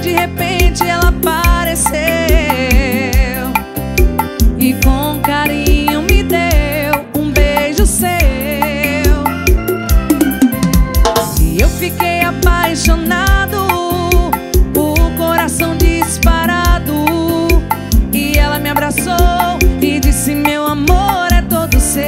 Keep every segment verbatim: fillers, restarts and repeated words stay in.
de repente ela apareceu e com carinho me deu um beijo seu. E eu fiquei apaixonado, o coração disparado. E ela me abraçou e disse: meu amor é todo seu.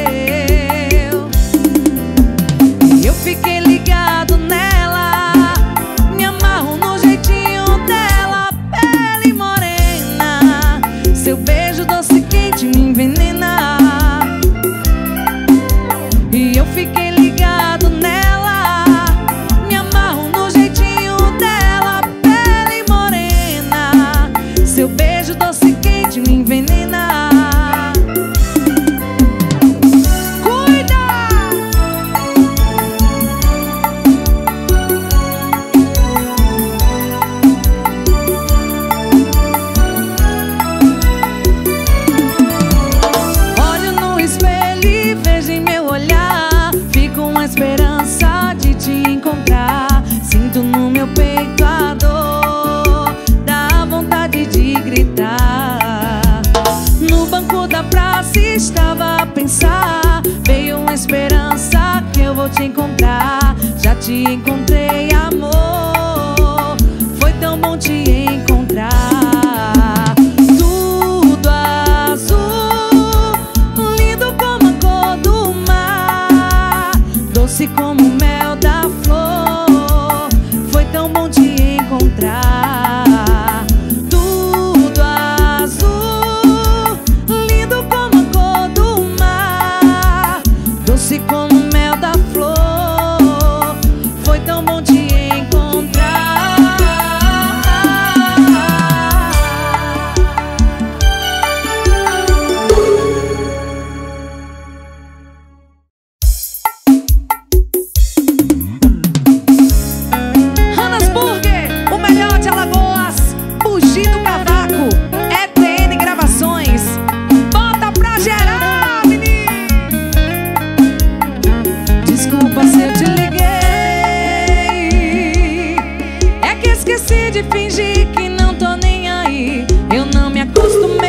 E eu fiquei ligado nela, me amarro no jeitinho dela. Pele morena, seu beijo doce quente me envenena. E eu fiquei ligado nela, me amarro no jeitinho dela. Pele morena, seu beijo doce quente me envenena. Esperança de te encontrar, sinto no meu peito a dor, dá vontade de gritar. No banco da praça estava a pensar, veio uma esperança que eu vou te encontrar. Já te encontrei, amor, foi tão bom te encontrar. Tudo azul, lindo como a cor do mar, doce como o mel da flor, foi tão bom te encontrar. Tudo azul, lindo como a cor do mar, doce como o mel da flor, foi tão bom te encontrar. Fingir que não tô nem aí, eu não me acostumei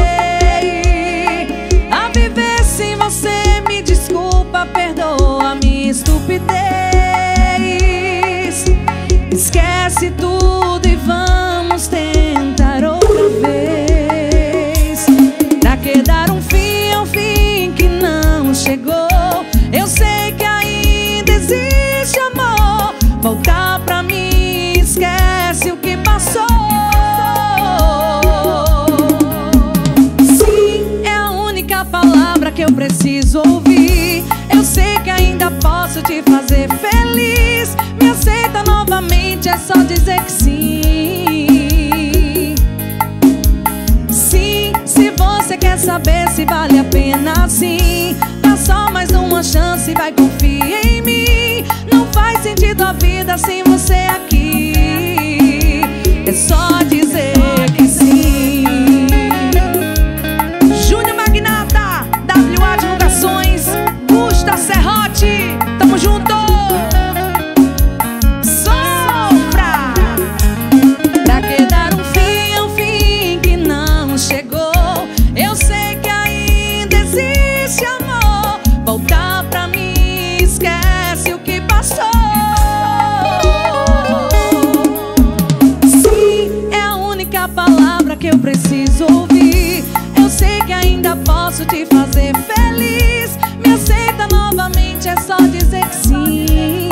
a viver sem você. Me desculpa, perdoa minha estupidez. Esquece tudo e vamos tentar outra vez. Pra que dar um fim ao fim que não chegou? Eu sei que ainda existe amor. Voltar pra mim, esquece o que passou. Sim, é a única palavra que eu preciso ouvir. Eu sei que ainda posso te fazer feliz. Me aceita novamente, é só dizer que sim. Sim, se você quer saber se vale a pena assim, dá só mais uma chance, vai, confia em mim. Não faz sentido a vida sem você aqui, é só dizer que sim. Júnior Magnata, W A Divulgações, Gusta Serrote, tamo junto. Sopra! Pra que dar um fim ao fim que não chegou? Eu sei que ainda existe amor. Voltar pra mim, esquece o que passou. Palavra que eu preciso ouvir. Eu sei que ainda posso te fazer feliz. Me aceita novamente, é só dizer que sim.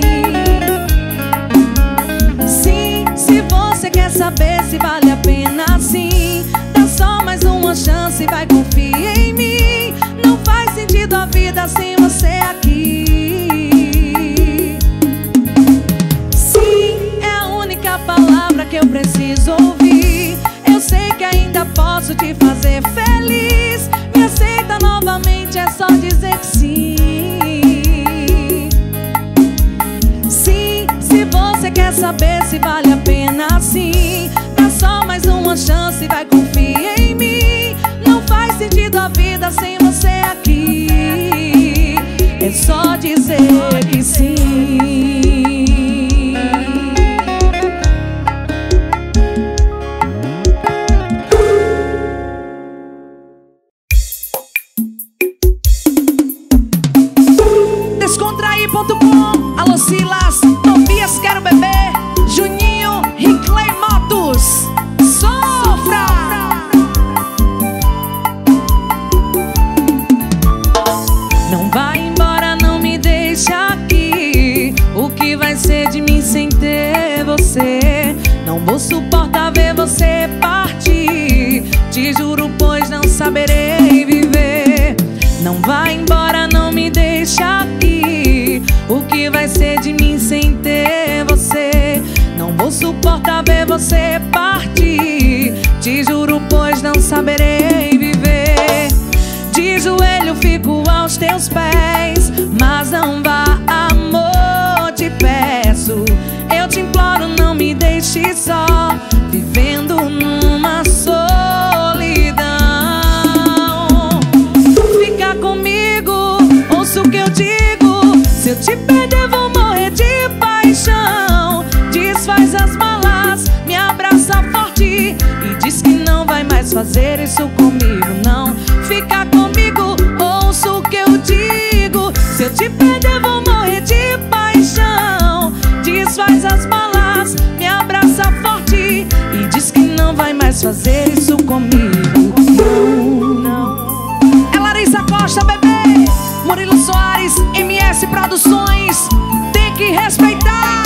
Sim, se você quer saber se vale a pena assim, dá só mais uma chance, vai, confia em mim. Não faz sentido a vida sem você aqui. Sim, é a única palavra que eu preciso ouvir. Eu sei que ainda posso te fazer feliz. Me aceita novamente, é só dizer que sim. Sim, se você quer saber se vale a pena assim, dá só mais uma chance, vai, confia em mim. Não faz sentido a vida sem você aqui, é só dizer que sim. você. Não vou suportar ver você partir. Te juro, pois não saberei viver. Não vai embora, não me deixa aqui. O que vai ser de mim sem ter você? Não vou suportar ver você partir. Te juro, pois não saberei viver. De joelho fico aos teus pés, mas não vá, amor, te peço. Eu te imploro, não me deixe só, vivendo numa solidão. Fica comigo, ouça o que eu digo. Se eu te perder, vou morrer de paixão. Desfaz as malas, me abraça forte e diz que não vai mais fazer isso comigo, não. Fica comigo, ouça o que eu digo. Se eu te perder, vou morrer de paixão. Desfaz as malas, me abraça forte e diz que não vai mais fazer isso comigo, não, não. É Larissa Costa, bebê. Murilo Soares, M S Produções. Tem que respeitar.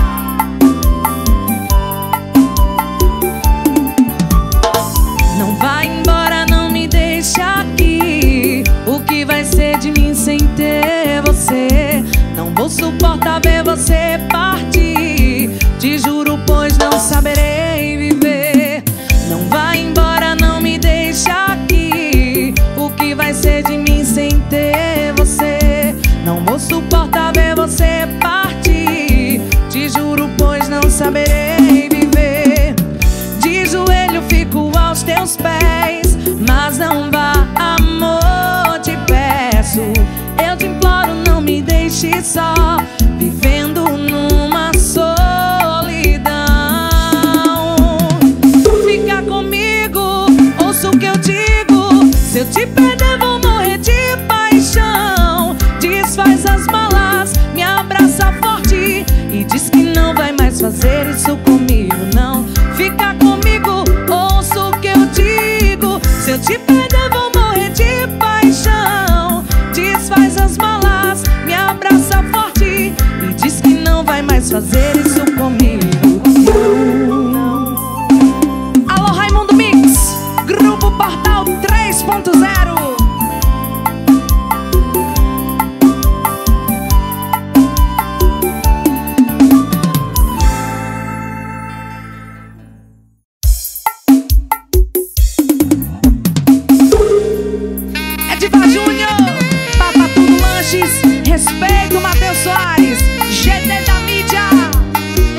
Não vai embora, não me deixa aqui. O que vai ser de mim sem ter você? Não vou suportar ver você partir. Te juro, pois não saberei viver. Não vai embora, não me deixa aqui. O que vai ser de mim sem ter você? Não vou suportar ver você partir. Te juro, pois não saberei viver. De joelho fico aos teus pés, mas não vá, amor, te peço. Eu te imploro, não me deixe só, vivendo numa solidão. Fica comigo, ouça o que eu digo. Se eu te perder, vou morrer de paixão. Desfaz as malas, me abraça forte e diz que não vai mais fazer isso comigo, não. Fica comigo, ouça o que eu digo. Se eu te perder, vou morrer de paixão. Desfaz as malas, me abraça forte e diz que não vai mais fazer isso comigo, não. Alô, Raimundo Mix, Grupo Portal três ponto zero. Respeito, Matheus Soares, G T da mídia.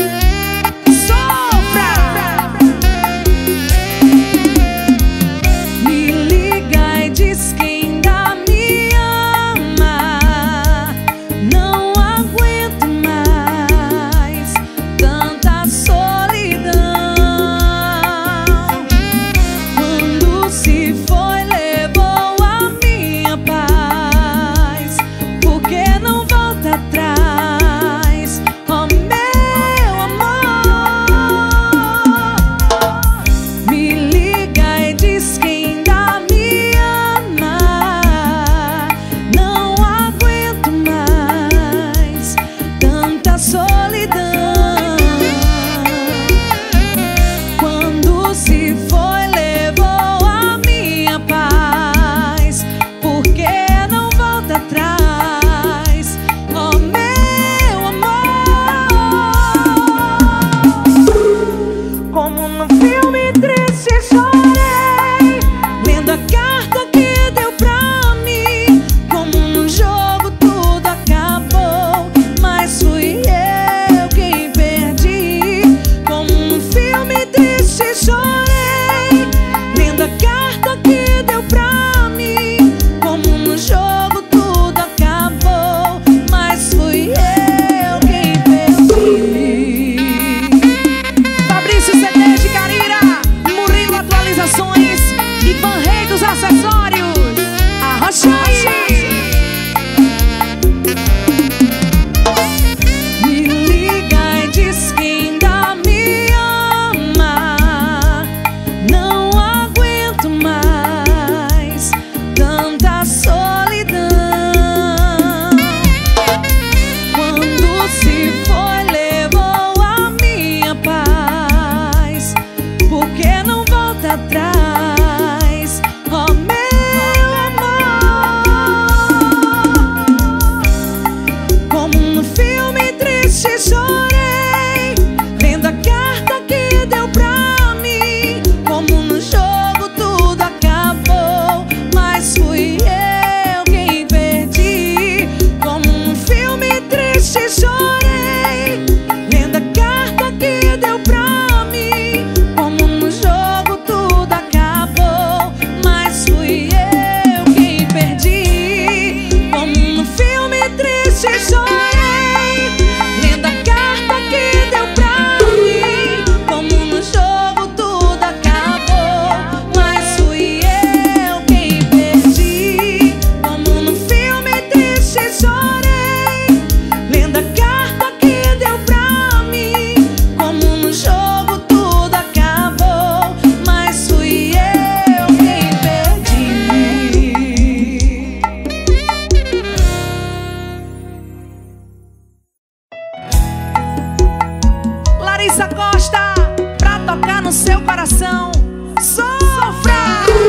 gosta, pra tocar no seu coração. Sofra!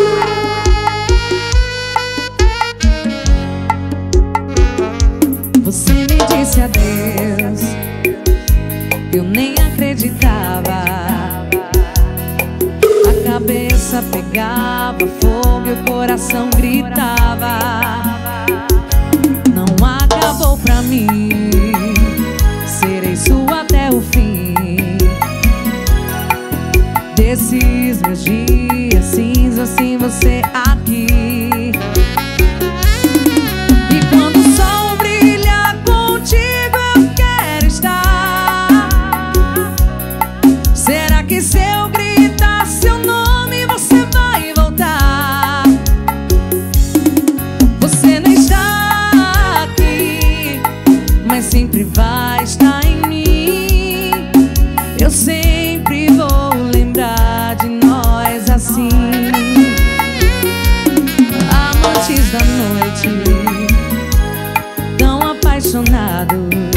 Você me disse adeus, eu nem acreditava. A cabeça pegava fogo e o coração gritava. Não acabou pra mim, serei sua até o fim. Desses meus dias cinzas, sem você aqui. E quando o sol brilha contigo, eu quero estar. Será que se eu gritar seu nome, você vai voltar? Você não está aqui, mas sempre vai estar em mim. Eu sempre vou lembrar de nós assim. Amantes da noite, tão apaixonados,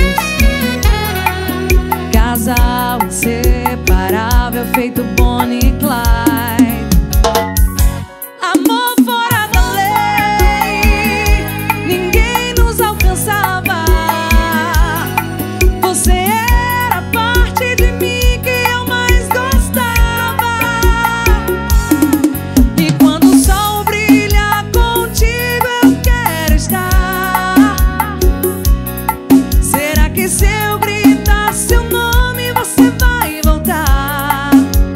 casal inseparável, feito Bonnie e Clyde. Amor fora da lei, ninguém nos alcançava. Você era parte de mim que eu mais gostava. E quando o sol brilha contigo, eu quero estar. Será que se eu gritar seu nome, você vai voltar?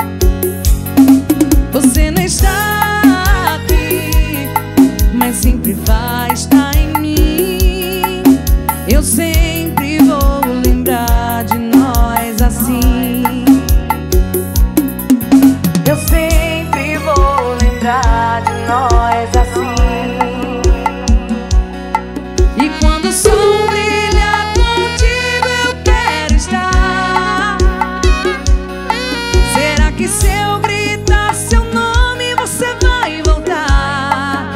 Você não está aqui, mas sempre vai estar em mim. Eu sempre vou lembrar de nós assim. Eu sempre vou lembrar de nós assim. E quando o sol brilha contigo, eu quero estar. Será que se eu gritar seu nome, você vai voltar?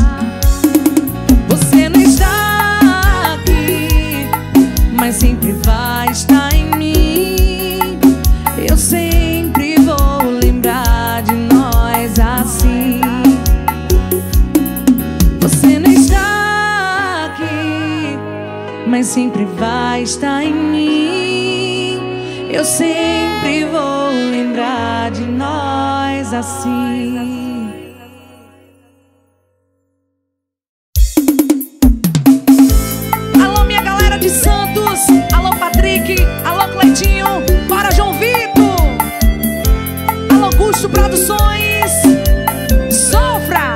Você não está aqui, mas sempre vai estar em mim. Eu sempre vou lembrar de nós assim. Você não está aqui, mas sempre vai estar em mim. Eu sempre vou lembrar de nós assim. Alô, minha galera de Santos, alô Patrick, alô Cleitinho, para João Vitor, alô Augusto Produções, sofra!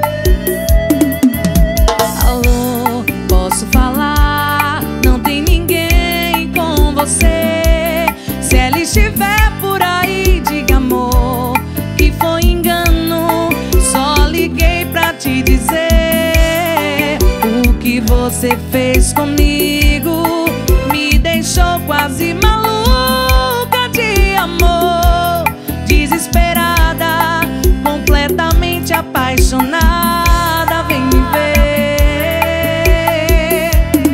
Alô, posso falar, não tem ninguém com você. Se ela estiver por aí, diga amor, que foi engano. Só liguei pra te dizer o que você fez comigo. Me deixou quase maluca de amor, desesperada, completamente apaixonada. Vem me ver.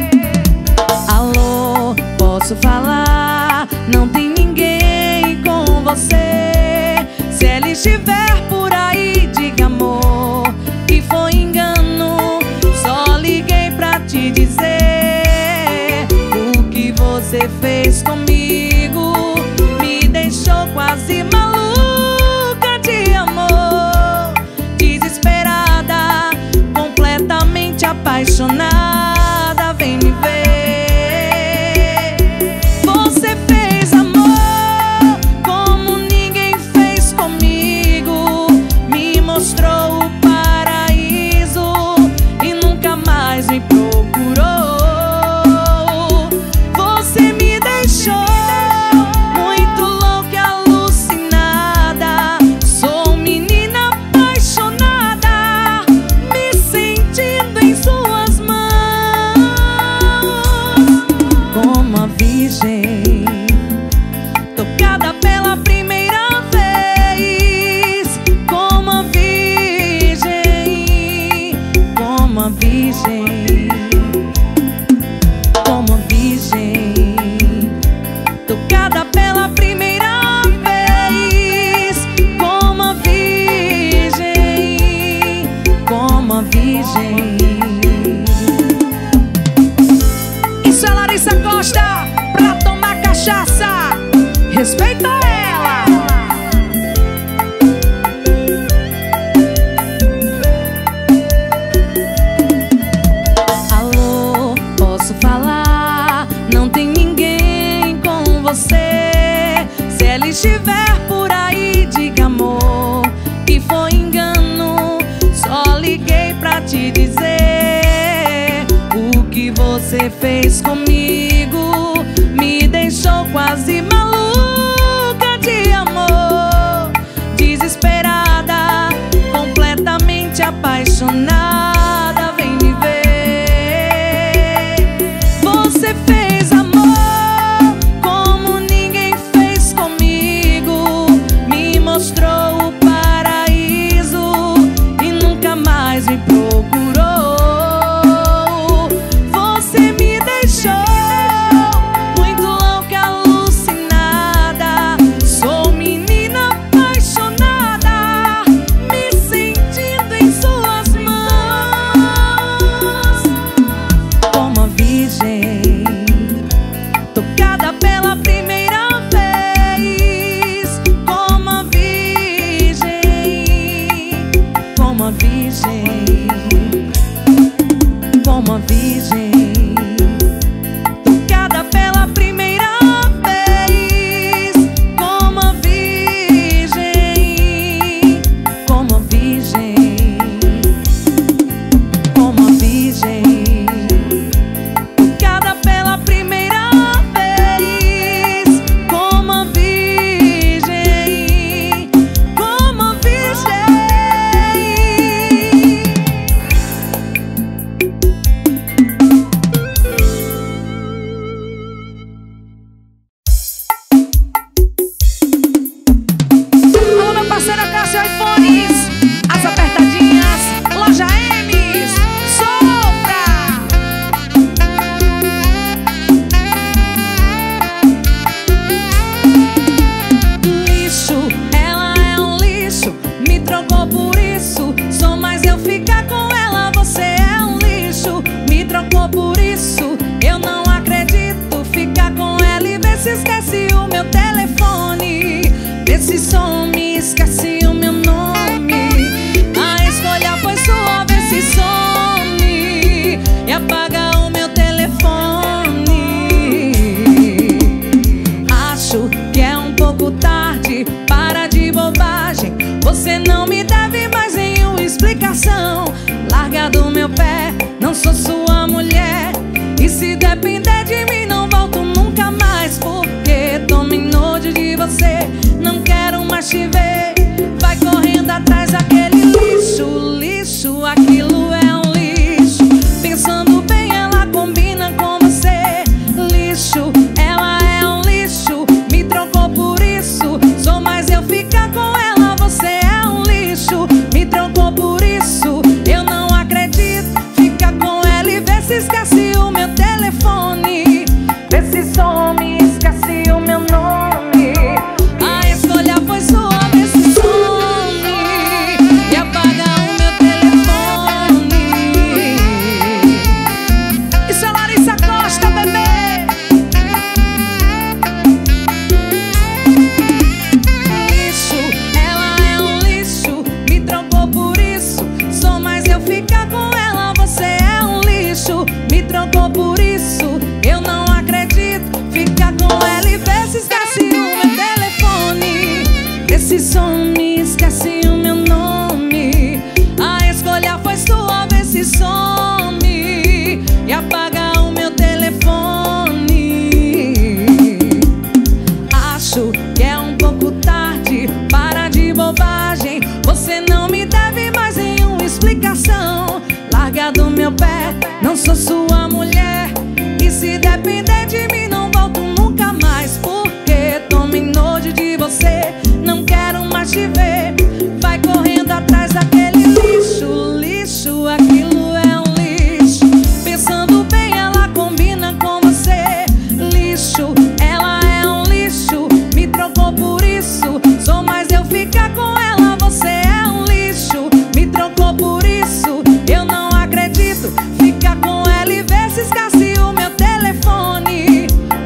Alô, posso falar, não tem ninguém com você. Se ela estiver por aí, diga amor, que foi engano. Só liguei pra te dizer o que você fez comigo. Me deixou quase maluca de amor, desesperada, completamente apaixonada. Vem me ver. Você fez amor como ninguém fez comigo. Me mostrou o paraíso e nunca mais me procurou. Você me deixou muito louca e alucinada. Sou menina apaixonada, me sentindo em suas mãos. Como a virgem, tocada pela primeira vez. Como a virgem, como a virgem, como a virgem, tocada pela primeira Respeita ela. Alô, posso falar? Não tem ninguém com você. Se ela estiver por aí, diga amor que foi engano. Só liguei pra te dizer o que você fez comigo. Me deixou quase maluca de amor, desesperada, completamente apaixonada. Vem me ver. Você fez amor como ninguém fez comigo. Me mostrou o paraíso e nunca mais me procurou. Você me deixou muito louca, alucinada. Sou menina apaixonada, me sentindo em suas mãos. Como a virgem, tocada pela primeira vez. Como a virgem, como a virgem, como a virgem, tocada pela primeira vez. Como a virgem, como a virgem, como a virgem, tocada pela primeira vez. Como a virgem, como a virgem. Alô, meu parceiro Cássio iPhones, as apertadinhas, loja M's, sopra! Lixo, ela é um lixo, me trocou por isso. Só mais eu ficar com ela, você é um lixo. Me trocou por isso, eu não acredito. Ficar com ela e ver se esquece o meu telefone. Vê se some, esquece o meu nome. A escolha foi sua, vê se some e apaga o meu telefone. Acho que é um pouco tarde, para de bobagem. Você não me deve mais nenhuma explicação. Larga do meu pé, não sou sua mulher. E se depender de mim, não volto nunca mais. Porque tomei nojo de você, não quero mais te ver. Vai correndo atrás daquele lixo, lixo, aquilo é um lixo. Pensando bem, ela combina com você. Lixo, ela é um lixo, me trocou por isso. Só mais eu ficar com ela, você é um lixo. Me trocou por isso, eu não acredito. Fica com ela e vê se esquece o meu telefone. Vê se some, esquece o meu nome. A escolha foi sua, vê se some e apaga o meu telefone. Isso é Larissa Costa, bebê. Lixo, ela é um lixo, me trocou por isso. Só mais eu ficar com ela, você é um lixo. Me trocou por isso, eu não acredito. Fica com ela e vê se esquece o meu telefone. Vê se some, esquece o meu nome. A escolha foi sua, vê se some e apaga o meu telefone. Acho que é um pouco tarde, para de bobagem. Você não me deve mais nenhuma explicação. Larga do meu pé, não sou sua mulher. E se depender de mim, não volto nunca mais. Porque tomei nojo de você, não quero mais te ver. Vai correndo atrás daquele lixo, lixo, aquilo é um lixo. Pensando bem, ela combina com você. Lixo, ela é um lixo, me trocou por isso. Só mais eu ficar com ela, você é um lixo. Me trocou por isso, eu não acredito. Fica com ela e vê se esquece o meu telefone.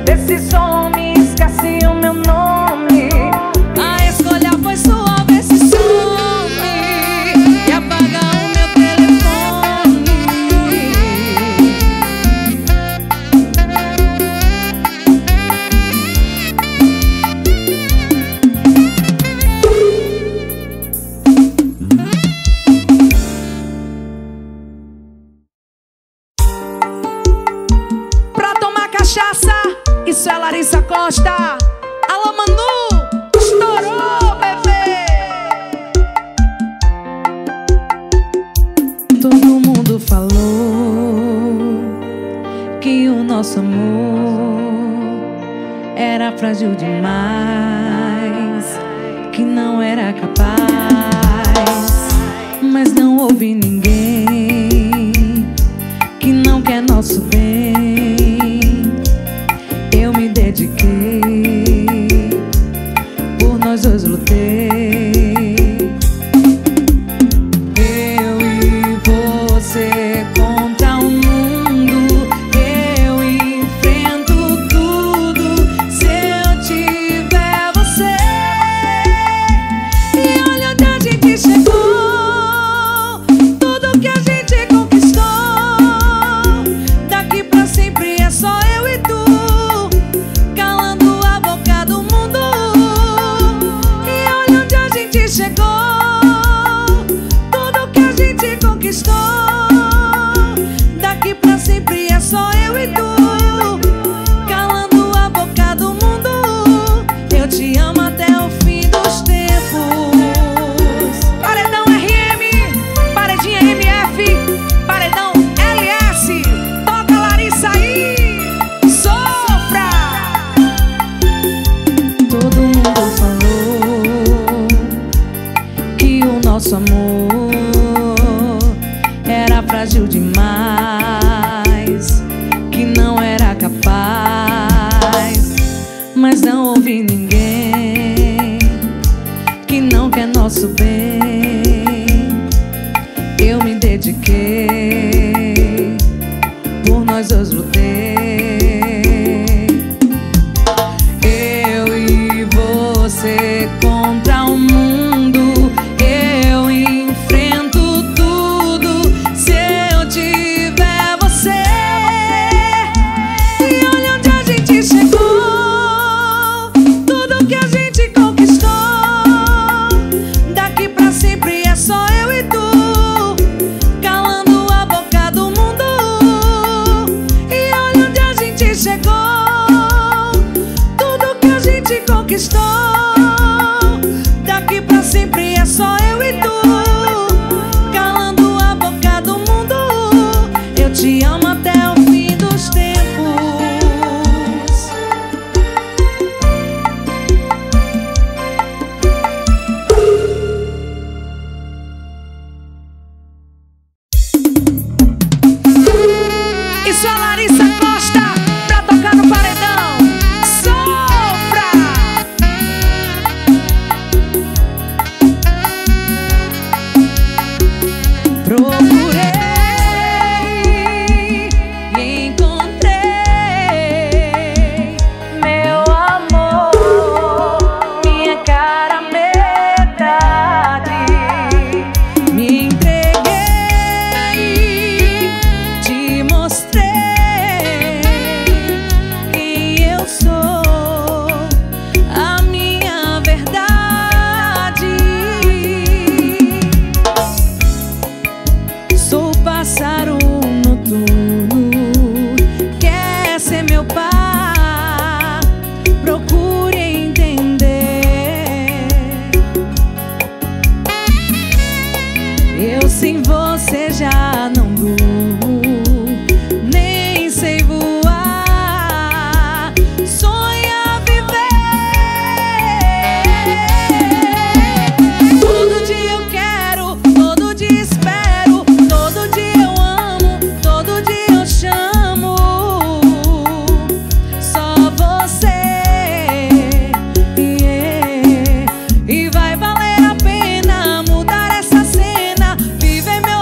frágil demais, que não era capaz. Mas não houve ninguém que não quer nosso bem. Eu me dediquei, por nós dois lutei. Eu e você contra o mundo, eu enfrento tudo se eu tiver você. E olha onde a gente chegou, tudo que a gente conquistou. Daqui pra sempre é só eu e tu, calando a boca do mundo. E olha onde a gente chegou, tudo que a gente conquistou. Daqui pra sempre é só eu e tu, calando a boca do mundo. Eu te amo até o fim dos tempos. Paredão R M, paredinha M F, paredão L S. Toca, Larissa, aí, sofra. Todo mundo falou que o nosso amor era frágil demais, que não era capaz. Mas não houve ninguém que não quer nosso bem. Eu me dediquei, por nós dois lutei. Eu e você contra o mundo, eu enfrento tudo se eu tiver você. E olha onde a gente chegou, tudo que a gente conquistou. Daqui pra sempre é só eu e tu, calando a boca do mundo. E olha onde a gente chegou, tudo que a gente conquistou. Daqui pra sempre é só eu e tu, calando a boca do mundo. Eu te amo até o fim dos tempos. Isso é Larissa Costa pra tocar no paredão. Sofra! Procurei e encontrei meu amor, minha cara metade. Me entreguei, te mostrei quem eu sou, a minha verdade. Sou pássaro noturno, quer ser meu par, procure entender. Eu sem você já não durmo, nem sei voar, sonha viver. Todo dia eu quero, todo dia espero, todo dia eu amo, todo dia eu chamo. Só você, yeah. E vai valer a pena mudar essa cena, viver meu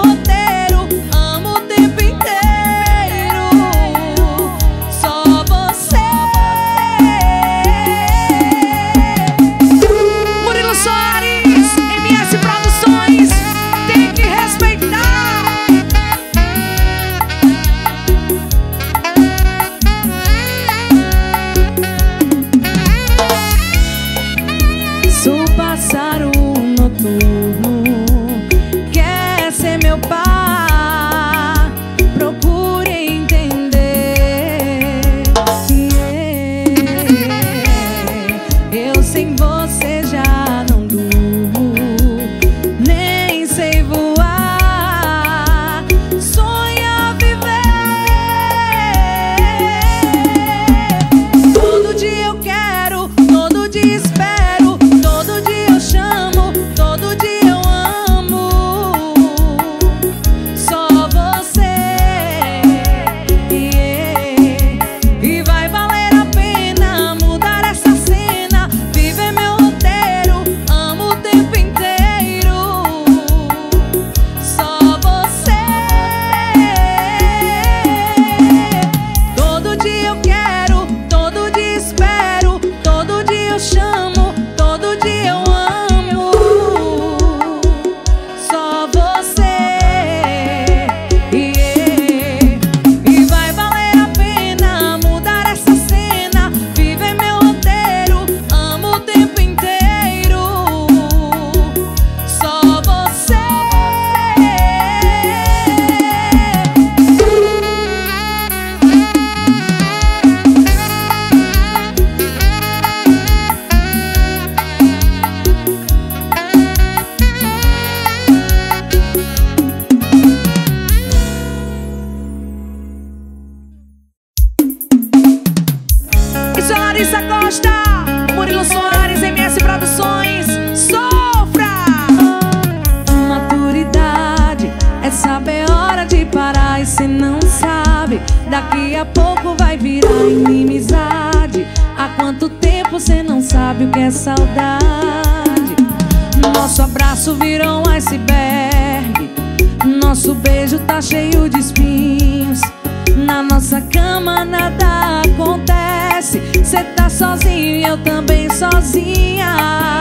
é saudade. Nosso abraço virou um iceberg, nosso beijo tá cheio de espinhos. Na nossa cama nada acontece, cê tá sozinho e eu também sozinha.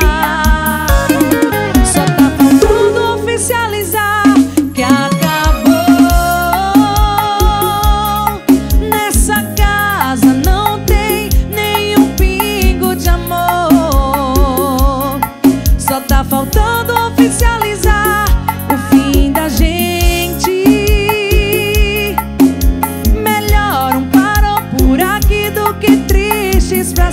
Só tá faltando oficializar que acabou. Nessa casa não tem nenhum pingo de amor. Só tá faltando oficializar o fim da gente. Melhor um parou por aqui do que tristes pra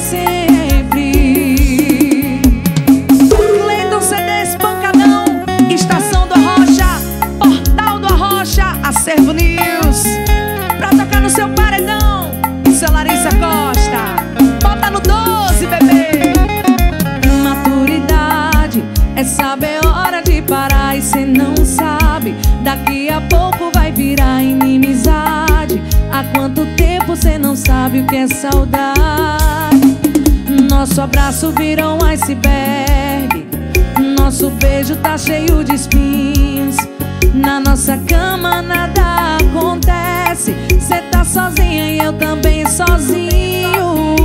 sempre. Cleiton C Ds Pancadão, Estação do Arrocha, Portal do Arrocha, Acervo News. Pra tocar no seu paredão, seu Larissa Costa. Bota no doze, bebê. Maturidade é saber a hora de parar e cê não sabe. Daqui a pouco vai virar inimizade. Há quanto tempo cê não sabe o que é saudade? Nosso abraço virou um iceberg, nosso beijo tá cheio de espinhos. Na nossa cama nada acontece, cê tá sozinha e eu também sozinho.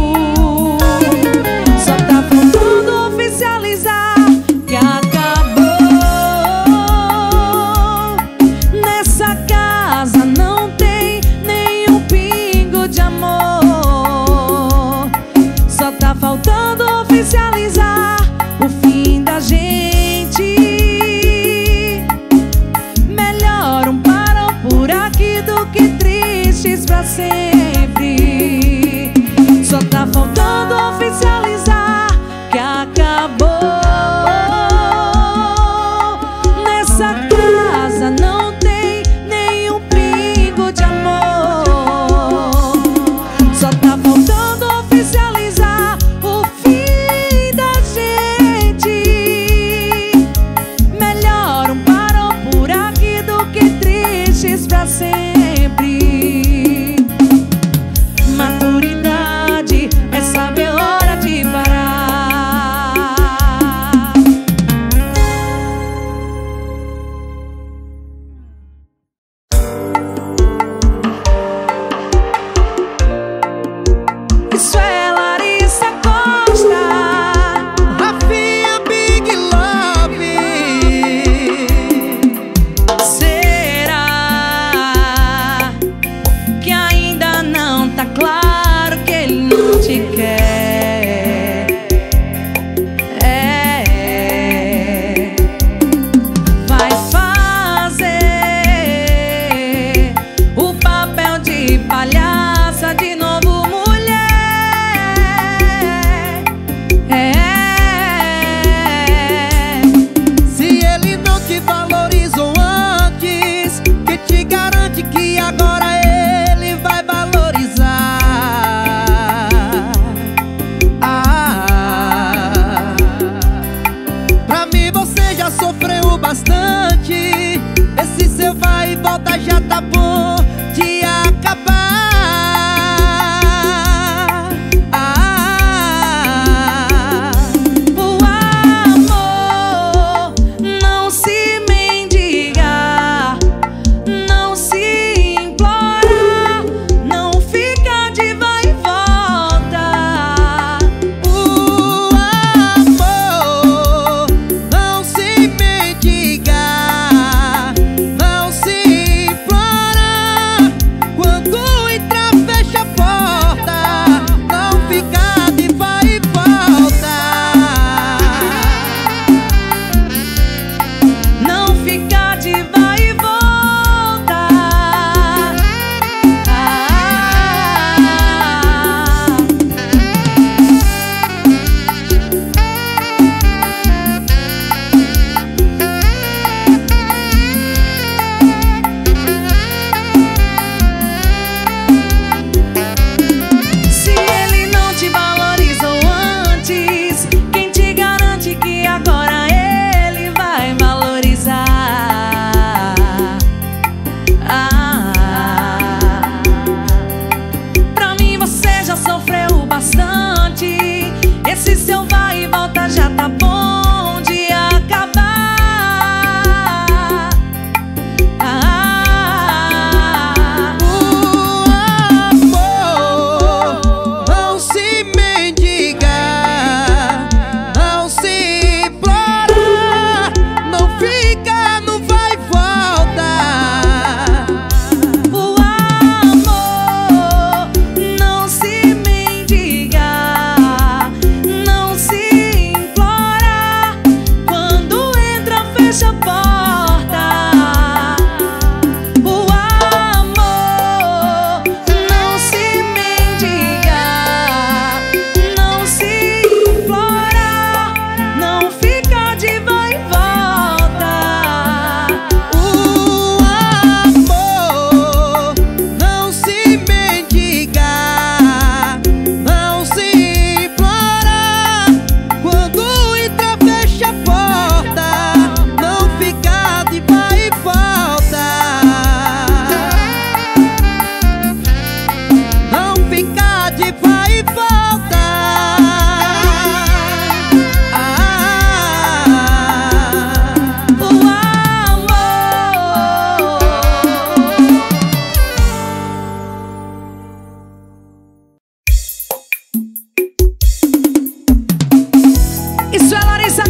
Só tá faltando oficializar que acabou. Nessa casa não tem nenhum pingo de amor. Só tá faltando oficializar o fim da gente. Melhor um parou por aqui do que tristes pra sempre. Só tá faltando oficializar que acabou. Nessa casa não tem nenhum pingo de amor. Só tá faltando oficializar o fim da gente. Melhor um parou por aqui do que tristes pra sempre. Maturidade é saber a hora de parar. Isso é Larissa Costa. Rafinha Big Love. Será que ainda não tá claro que ele não te quer? É, vai fazer o papel de palhaça de novo, mulher. É, Se ele não te valorizou antes, que te garante que agora ele vai valorizar? Ah, pra mim você já sofreu bastante. Esse seu vai e volta já tá bom de acabar. Ah, o amor não se mendiga, não se implora, não fica de vai e volta. o amor não se mendiga, não se implora,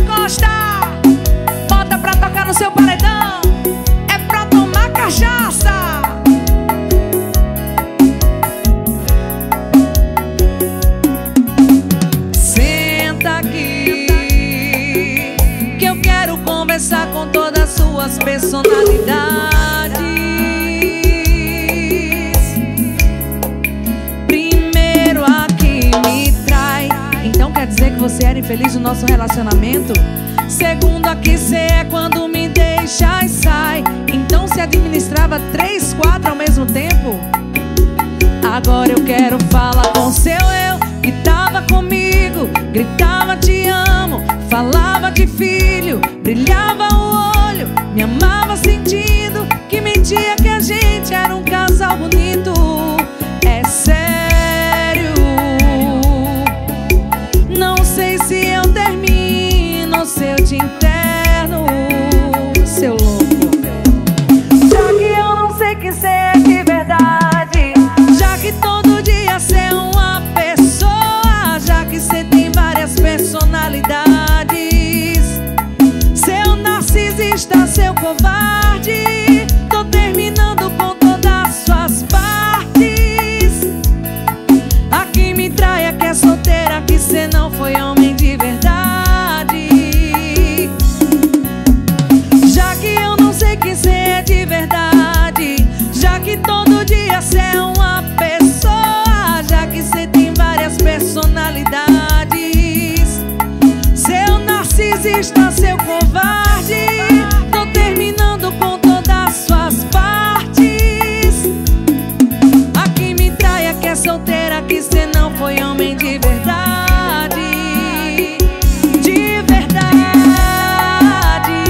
Costa, bota pra tocar no seu paredão. É pra tomar cachaça. Senta aqui, que eu quero conversar com todas as suas personalidades. Primeiro a que me trai, então quer dizer que você era infeliz no nosso relacionamento? Segundo a que cê é quando me deixa e sai, então se administrava três, quatro ao mesmo tempo? Agora eu quero falar com seu eu que tava comigo, gritava te amo, falava de filho, brilhava o olho, me amava sentindo que mentia que a gente era um casal bonito. É sério, não sei se eu termino ou se eu te interno, seu louco. Já que eu não sei quem cê é de verdade, já que todo dia cê é uma pessoa, já que cê tem várias personalidades, seu narcisista, seu covarde, tô terminando com todas as suas partes. A que me trai, a que é solteira, que cê não foi homem de verdade. Já que eu não sei quem cê é de verdade, já que todo dia cê é uma pessoa, já que cê tem várias personalidades, seu narcisista, seu covarde, tô terminando com todas as suas partes. A que me trai, a que é solteira, que cê não foi homem de verdade. De verdade.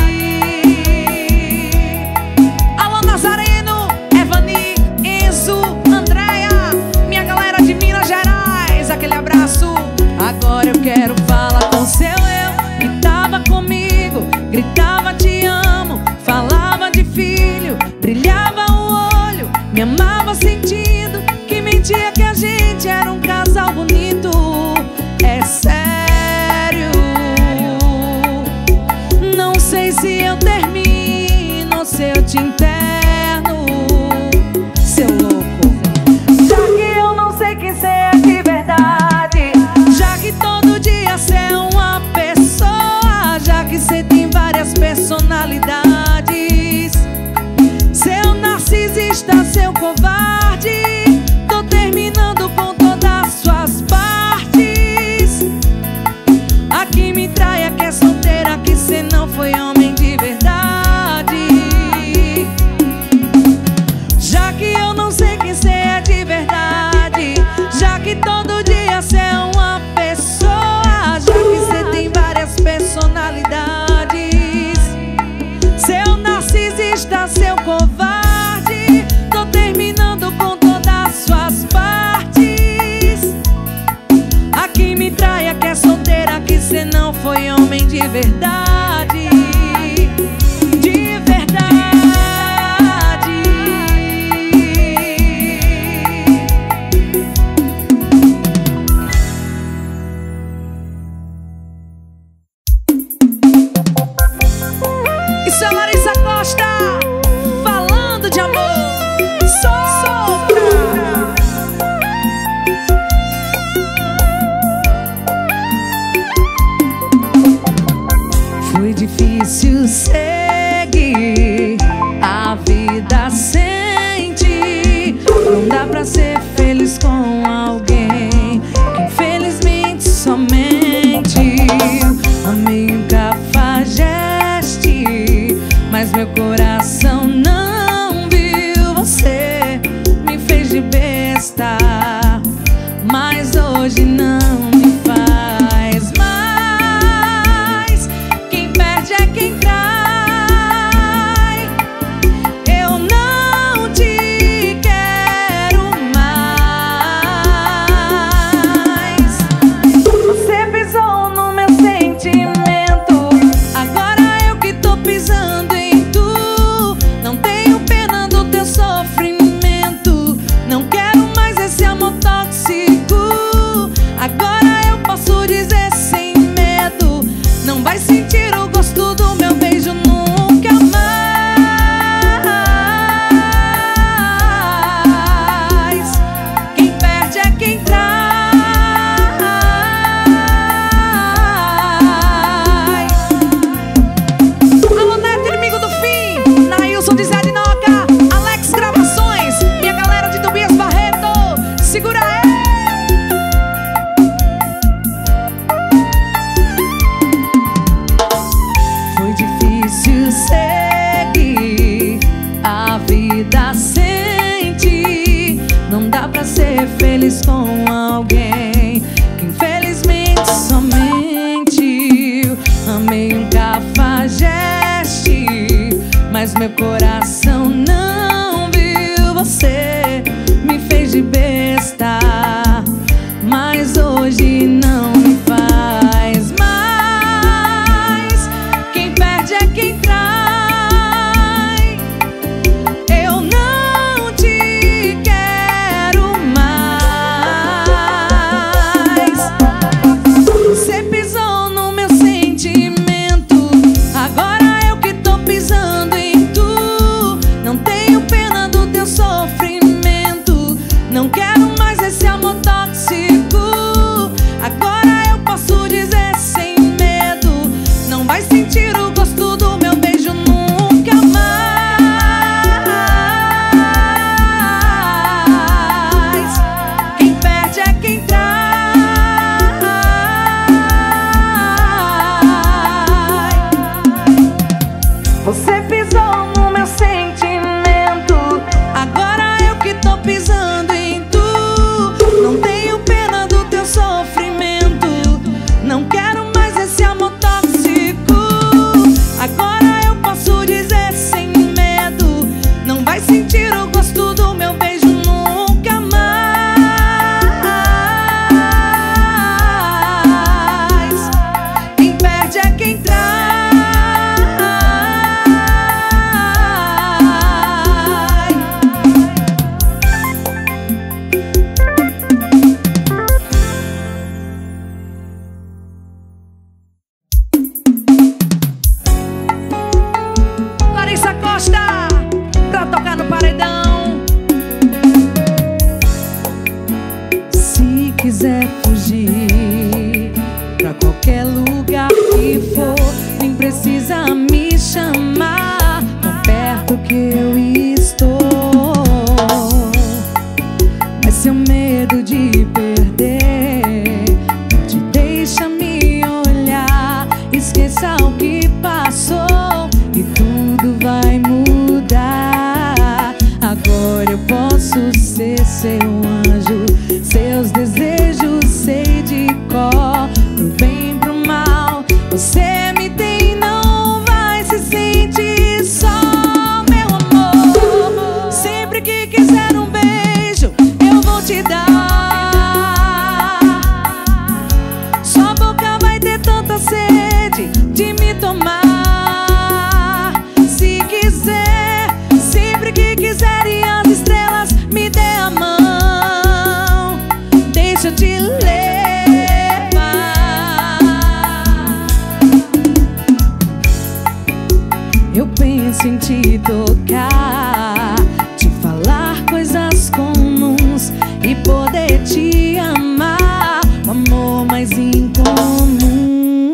Alô Nazareno, Evani, Enzo, Andréia, minha galera de Minas Gerais, aquele abraço. Agora eu quero falar com seu eu que tava comigo, gritava te amo, falava de filho, brilhava o olho, me amava sentindo que mentia que a gente era um casal bonito. É sério, não sei se eu termino ou se eu te interno, seu louco. Já que eu não sei quem cê é de verdade, já que todo dia cê é uma pessoa, já que cê tem várias personalidades, seu narcisista, seu covarde, tô terminando com todas as suas partes. A que me trai, a que é solteira, que cê não foi homem de verdade. Já que eu não sei quem cê é de verdade, já que todo dia cê é uma pessoa, já que cê tem várias personalidades, seu narcisista, seu covarde, tô terminando com todas as suas partes. A que me trai, a que é solteira, que cê não foi homem de verdade. De verdade. Isso é Larissa Costa, falando de amor. Solta! Foi difícil seguir a vida sem ti. Não dá pra ser feliz com alguém que infelizmente somente amei um cafajeste, mas meu coração não viu. Você me fez de besta, mas hoje não me faz mais. Quem perde é quem cai. Eu não te quero mais. Você pisou no meu sentimento, agora eu que tô pisando em tu. vai sentir o gosto do meu beijo nunca mais. Quem perde é quem trai. Alô, Neto, inimigo do fim, Nailson de Zé de Noca, Alex Gravações e a galera de Tobias Barreto. Segura aí. Foi difícil seguir a vida sem ti. Não dá pra ser feliz com alguém que infelizmente só mentiu. Amei um cafajeste, mas meu coração não viu. Você me fez de besta, mas hoje não me faz mais. Quem perde é quem trai. Eu não te quero mais. Você pisou no meu sentimento, agora eu que tô pisando em tu. Não tenho pena do teu sofrimento, não quero mais esse amor tóxico. Agora eu posso dizer sem medo, não vai sentir o gosto do meu beijo nunca mais. Quem perde é quem trai. Você pisou no meu sentimento, agora eu que tô pisando em tu. Não tenho pena do teu sofrimento, não quero mais esse amor tóxico. Agora eu posso dizer sem medo, não vai sentir o gosto do meu beijo nunca mais. Quem perde é quem trai. Larissa Costa, pra tocar no paredão. Se quiser fugir pra qualquer lugar que for, nem precisa me chamar, tão perto que eu estou. Mas seu medo de perder não te deixa me olhar. Esqueça o que passou e tudo vai mudar. Agora eu posso ser seu anjo, seus desejos sei de cor. Pro bem, pro mal, você me tem, não vai se sentir só, meu amor. Sempre que quiser um beijo, eu vou te dar. Sua boca vai ter tanta sede de me tomar. Se quiser, sempre que quiser, e as estrelas me dê a mão, deixa eu te levar. Eu penso em te tocar, te falar coisas comuns e poder te amar, o amor mais incomum.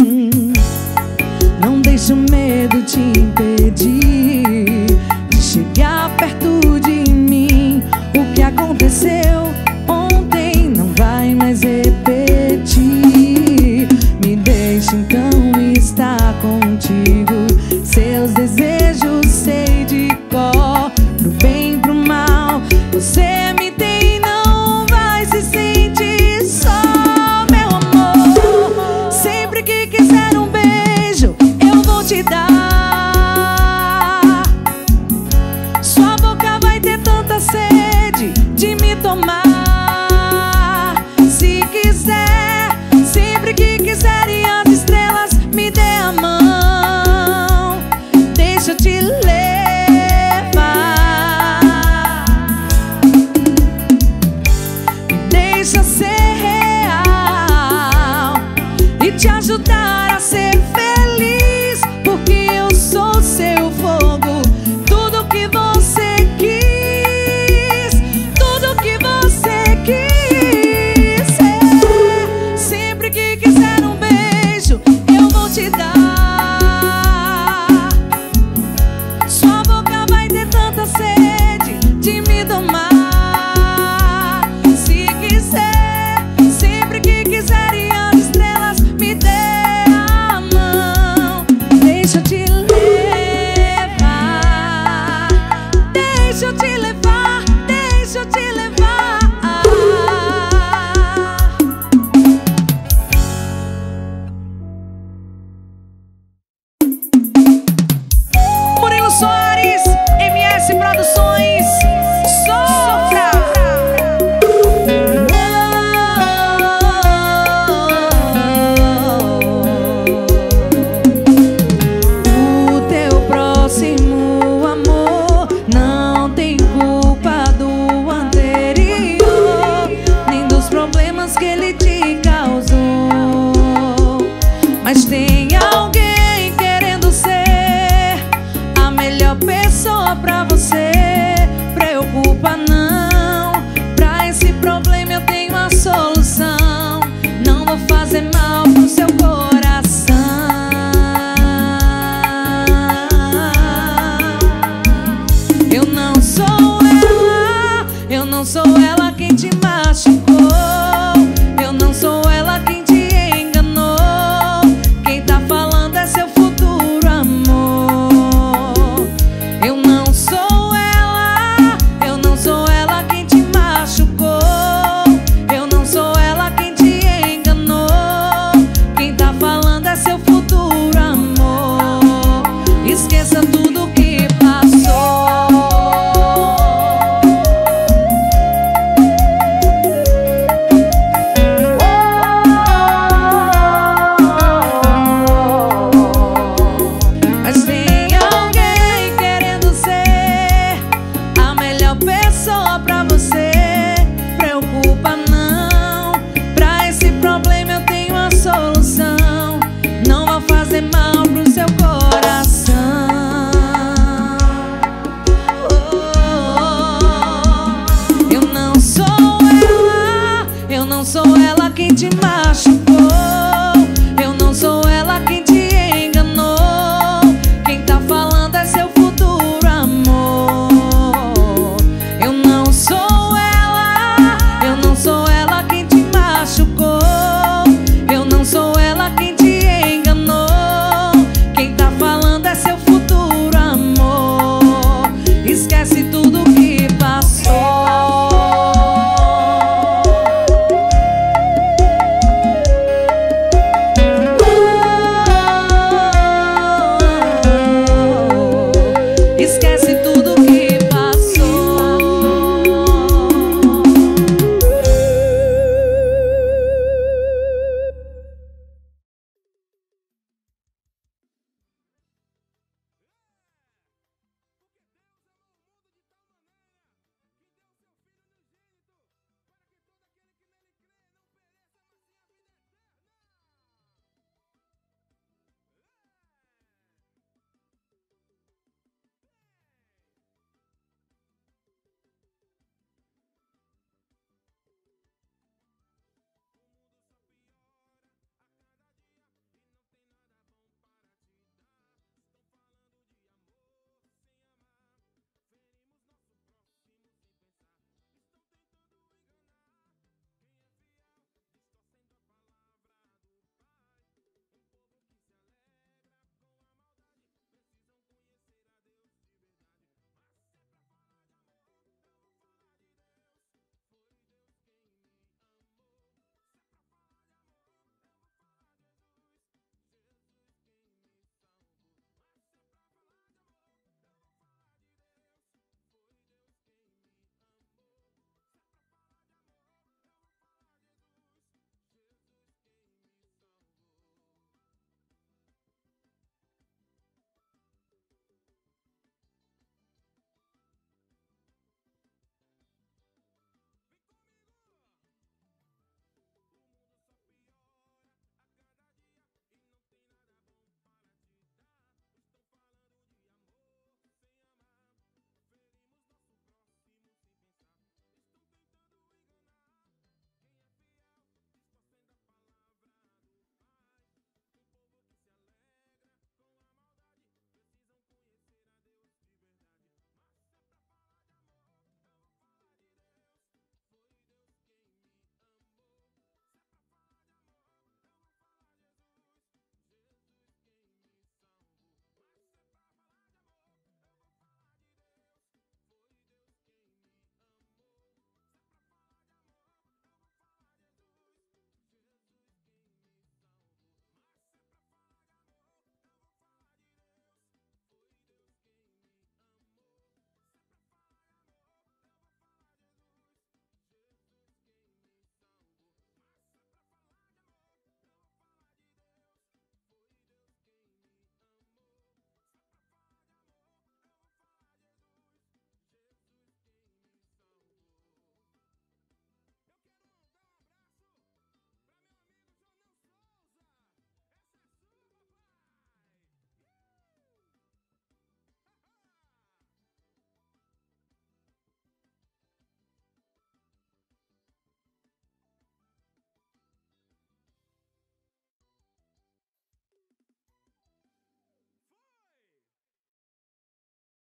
Não deixe o medo te impedir de chegar perto de mim. O que aconteceu ontem não vai mais repetir. Me deixe então estar contigo, seus desejos sei de cor. Pro bem, pro mal, você me tem, não vai se sentir só, meu amor. Sempre que quiser um beijo, eu vou te dar. Sua boca vai ter tanta sede de me tomar. Se quiser, sempre que quiser, e as estrelas me dê a mão, Soares, M S Produções. Sofra!